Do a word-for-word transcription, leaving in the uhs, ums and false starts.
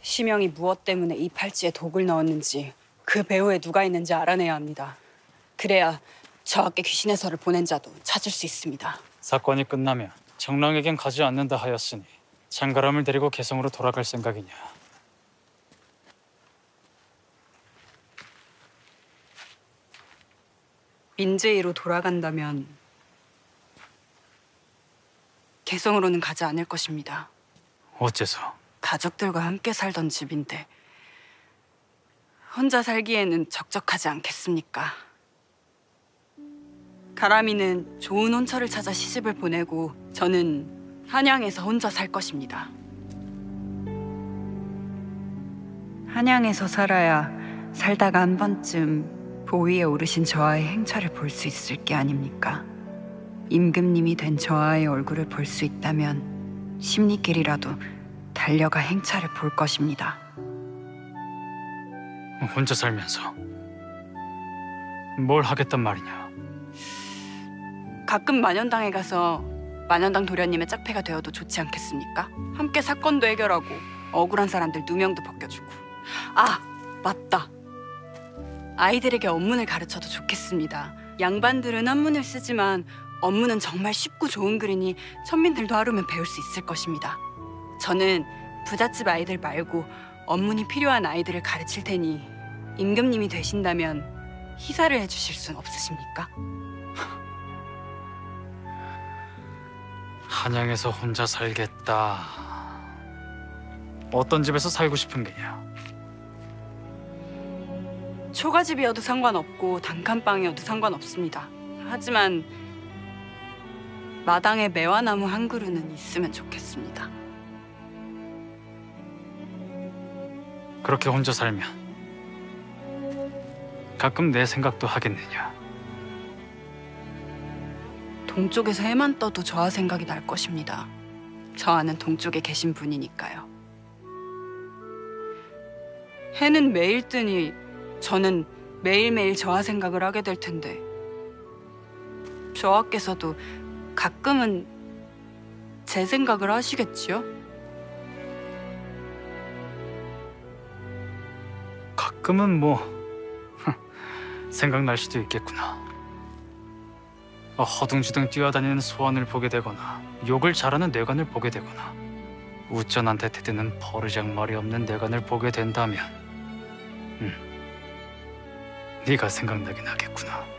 시명이 무엇 때문에 이 팔찌에 독을 넣었는지 그 배후에 누가 있는지 알아내야 합니다. 그래야 저하께 귀신의 설을 보낸 자도 찾을 수 있습니다. 사건이 끝나면 정랑에겐 가지 않는다 하였으니 장가람을 데리고 개성으로 돌아갈 생각이냐? 민재이로 돌아간다면 개성으로는 가지 않을 것입니다. 어째서? 가족들과 함께 살던 집인데 혼자 살기에는 적적하지 않겠습니까? 가람이는 좋은 혼처를 찾아 시집을 보내고 저는 한양에서 혼자 살 것입니다. 한양에서 살아야 살다가 한 번쯤 보위에 오르신 저하의 행차를 볼 수 있을 게 아닙니까? 임금님이 된 저하의 얼굴을 볼 수 있다면 십리길이라도 달려가 행차를 볼 것입니다. 혼자 살면서 뭘 하겠단 말이냐? 가끔 만연당에 가서 만연당 도련님의 짝패가 되어도 좋지 않겠습니까? 함께 사건도 해결하고 억울한 사람들 누명도 벗겨주고. 아, 맞다. 아이들에게 언문을 가르쳐도 좋겠습니다. 양반들은 한문을 쓰지만 언문은 정말 쉽고 좋은 글이니 천민들도 하루면 배울 수 있을 것입니다. 저는 부잣집 아이들 말고 언문이 필요한 아이들을 가르칠 테니 임금님이 되신다면 희사를 해주실 순 없으십니까? 한양에서 혼자 살겠다. 어떤 집에서 살고 싶은 게냐? 초가집이어도 상관없고 단칸방이어도 상관없습니다. 하지만 마당에 매화나무 한 그루는 있으면 좋겠습니다. 그렇게 혼자 살면 가끔 내 생각도 하겠느냐? 동쪽에서 해만 떠도 저하 생각이 날 것입니다. 저하는 동쪽에 계신 분이니까요. 해는 매일 뜨니 저는 매일매일 저하 생각을 하게 될 텐데 저하께서도 가끔은 제 생각을 하시겠지요? 가끔은 뭐 생각날 수도 있겠구나. 허둥지둥 뛰어다니는 소원을 보게 되거나 욕을 잘하는 뇌관을 보게 되거나 우전한테 대드는 버르장머리 없는 뇌관을 보게 된다면 음, 네가 생각나긴 하겠구나.